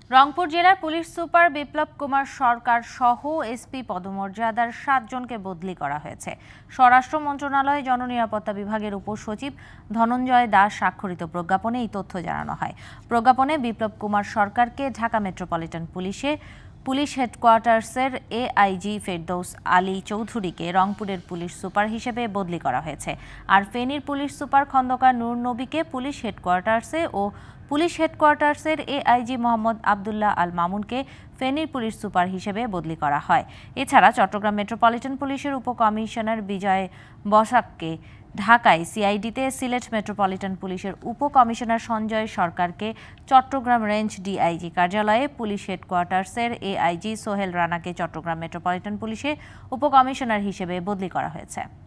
রংপুর জেলার police super Biplab Kumar Sarkar সহ SP পদমর্যাদার ৭ জনকে বদলি করা হয়েছে। স্বরাষ্ট্র মন্ত্রণালয় জননিরাপত্তা বিভাগের উপসচিব ধনঞ্জয় দাস স্বাক্ষরিত প্রজ্ঞাপনে এই তথ্য জানানো হয়। প্রজ্ঞাপনে বিপ্লব কুমার সরকারকে ঢাকা মেট্রোপলিটন পুলিশ হেডকোয়ার্টার্সের এআইজি ফেরদৌস আলী চৌধুরীকে রংপুরের পুলিশ সুপার হিসেবে বদলি করা হয়েছে। আর ফেনীর পুলিশ সুপার খন্দকার নূর নবীকে পুলিশ হেডকোয়ার্টার্সে ও পুলিশ হেডকোয়ার্টার্সের এআইজি মোহাম্মদ আবদুল্লাহ আল মামুনকে ফেনীর পুলিশ সুপার হিসেবে বদলি করা হয়। এছাড়া চট্টগ্রাম মেট্রোপলিটন পুলিশের উপকমিশনার বিজয় বসাককে ঢাকায় সিআইডিতে, সিলেট মেট্রোপলিটন পুলিশের উপকমিশনার সঞ্জয় সরকারকে চট্টগ্রাম রেঞ্জ ডিআইজি কার্যালয়ে, পুলিশ হেডকোয়ার্টার্সের এআইজি সোহেল রানাকে চট্টগ্রাম মেট্রোপলিটন পুলিশে উপকমিশনার হিসেবে বদলি করা হয়েছে।